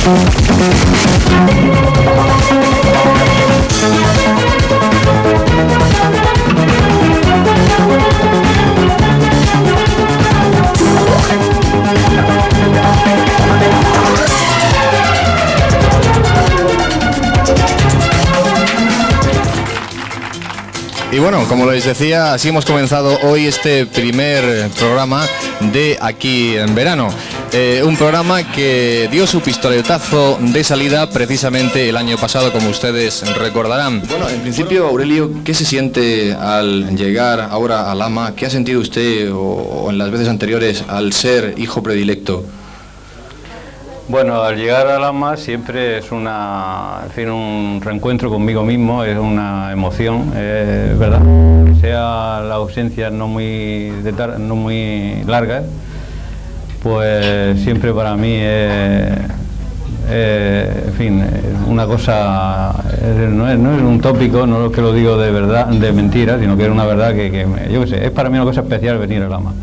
Y bueno, como les decía, así hemos comenzado hoy este primer programa de Aquí en Verano. Un programa que dio su pistoletazo de salida precisamente el año pasado, como ustedes recordarán. Bueno, en principio, Aurelio, ¿qué se siente al llegar ahora a Lama? ¿Qué ha sentido usted o en las veces anteriores al ser hijo predilecto? Bueno, al llegar a Lama siempre es un reencuentro conmigo mismo, es una emoción, ¿verdad? Que sea la ausencia no muy larga, pues siempre para mí una cosa, no es un tópico, no es que lo digo de verdad, de mentira, sino que es una verdad yo qué sé, es para mí una cosa especial venir a Lama.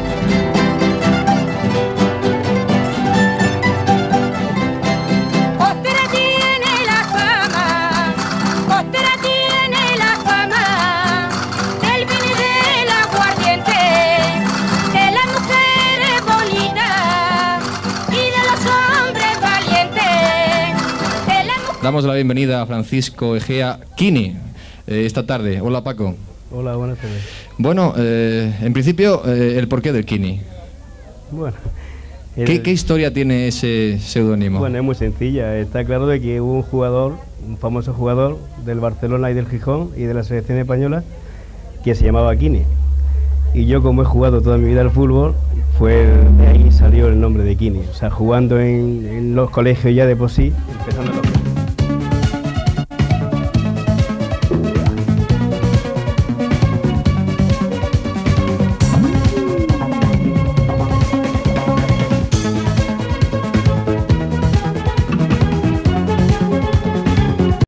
Damos la bienvenida a Francisco Egea Quini esta tarde. Hola, Paco. Hola, buenas tardes. Bueno, en principio, el porqué del Quini. Bueno, ¿Qué historia tiene ese seudónimo? Bueno, es muy sencilla. Está claro de que hubo un famoso jugador del Barcelona y del Gijón y de la selección española que se llamaba Quini. Y yo, como he jugado toda mi vida al fútbol, de ahí salió el nombre de Quini. O sea, jugando en los colegios ya de por sí, empezando